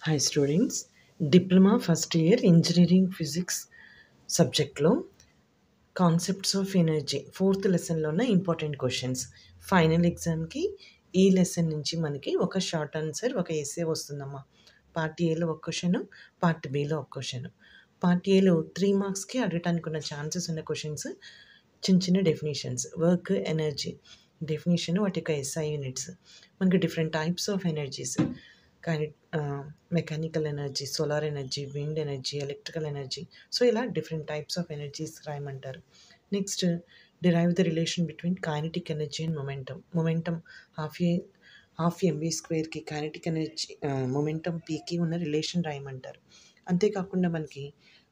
Hi students, diploma first year engineering physics సబ్జెక్ట్లో concepts of energy fourth లెసన్లో ఉన్న important questions. Final ఎగ్జామ్కి ఈ లెసన్ నుంచి మనకి ఒక షార్ట్ ఆన్సర్, ఒక ఎస్సే వస్తుందమ్మా. పార్ట్ ఏలో ఒక క్వశ్చన్, పార్ట్ బిలో ఒక క్వశ్చన్. పార్ట్ ఏలో 3 మార్క్స్కి అడగటానికి ఉన్న ఛాన్సెస్ ఉన్న క్వశ్చన్స్ చిన్న చిన్న డెఫినేషన్స్, వర్క్, ఎనర్జీ డెఫినేషన్, వాటి యొక్క ఎస్ఐ యూనిట్స్, మనకి డిఫరెంట్ టైప్స్ ఆఫ్ ఎనర్జీస్, కానీ mechanical energy, solar energy, wind energy, electrical energy. So ఇలా డిఫరెంట్ టైప్స్ ఆఫ్ ఎనర్జీస్ రాయమంటారు. Next, derive the relation between kinetic energy and momentum half MB స్క్వేర్కి kinetic energy momentum పీకి ఉన్న రిలేషన్ రాయమంటారు. అంతేకాకుండా మనకి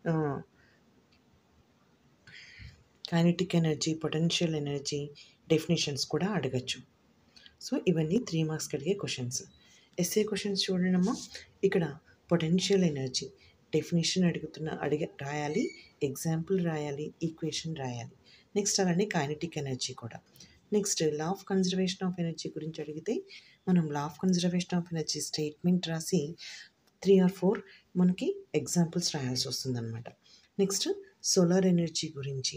kinetic energy, potential energy definitions కూడా అడగచ్చు. సో ఇవన్నీ 3 మార్క్స్కి అడిగే క్వశ్చన్స్. ఎస్ఏ క్వశ్చన్స్ చూడండమ్మా. ఇక్కడ పొటెన్షియల్ ఎనర్జీ డెఫినేషన్ రాయాలి, ఎగ్జాంపుల్ రాయాలి, ఈక్వేషన్ రాయాలి. నెక్స్ట్ అలానే కైనెటిక్ ఎనర్జీ కూడా. Next, law of conservation of energy గురించి అడిగితే మనం law of conservation of energy statement రాసి 3 or 4 మనకి ఎగ్జాంపుల్స్ రాయాల్సి వస్తుందన్నమాట. నెక్స్ట్, సోలార్ ఎనర్జీ గురించి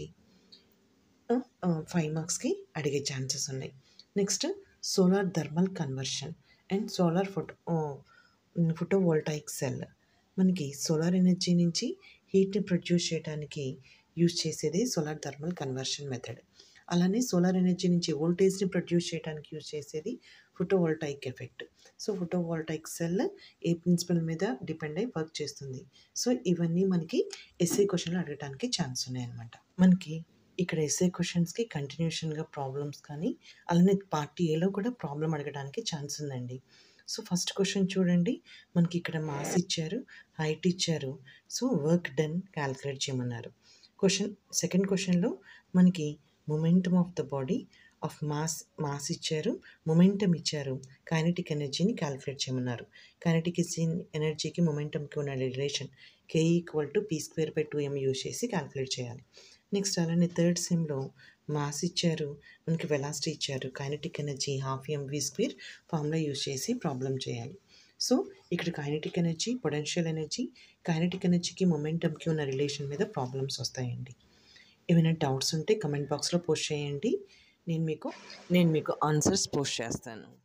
5 మార్క్స్కి అడిగే ఛాన్సెస్ ఉన్నాయి. Next, solar thermal conversion and solar photovoltaic cell. మనకి సోలార్ ఎనర్జీ నుంచి హీట్ని ప్రొడ్యూస్ చేయడానికి యూజ్ చేసేది సోలార్ థర్మల్ కన్వర్షన్ మెథడ్. అలానే సోలార్ ఎనర్జీ నుంచి వోల్టేజ్ని ప్రొడ్యూస్ చేయడానికి యూజ్ చేసేది photovoltaic effect. So photovoltaic cell ఏ ప్రిన్సిపల్ మీద డిపెండ్ అయి వర్క్ చేస్తుంది. సో ఇవన్నీ మనకి ఎస్ఏ క్వశ్చన్లు అడగడానికి ఛాన్స్ ఉన్నాయన్నమాట. మనకి ఇక్కడ ఎస్ఏ క్వశ్చన్స్కి కంటిన్యూషన్గా ప్రాబ్లమ్స్ కానీ, అలానే పార్ట్ ఏలో కూడా ప్రాబ్లం అడగడానికి ఛాన్స్ ఉందండి. సో ఫస్ట్ క్వశ్చన్ చూడండి. మనకి ఇక్కడ మాస్ ఇచ్చారు, హైట్ ఇచ్చారు. సో వర్క్ డన్ క్యాలిక్యులేట్ చేయమన్నారు. సెకండ్ క్వశ్చన్లో మనకి momentum of the body of mass ఇచ్చారు, మొమెంటమ్ ఇచ్చారు, కైనెటిక్ ఎనర్జీని క్యాలిక్యులేట్ చేయమన్నారు. కైనెటిక్ ఎనర్జీకి మొమెంటమ్కి ఉన్న రిలేషన్ K = p²/2m యూజ్ చేసి క్యాలిక్యులేట్ చేయాలి. నెక్స్ట్, అలానే థర్డ్ సెమ్లో మాస్ ఇచ్చారు, మనకి వెలాసిటీ ఇచ్చారు, kinetic energy ½ mv² formula use చేసి ప్రాబ్లం చేయాలి. సో ఇక్కడ kinetic energy, potential energy, kinetic ఎనర్జీకి మొమెంటమ్కి ఉన్న రిలేషన్ మీద ప్రాబ్లమ్స్ వస్తాయండి. ఏమైనా డౌట్స్ ఉంటే కమెంట్ బాక్స్లో పోస్ట్ చేయండి. నేను మీకు ఆన్సర్స్ పోస్ట్ చేస్తాను.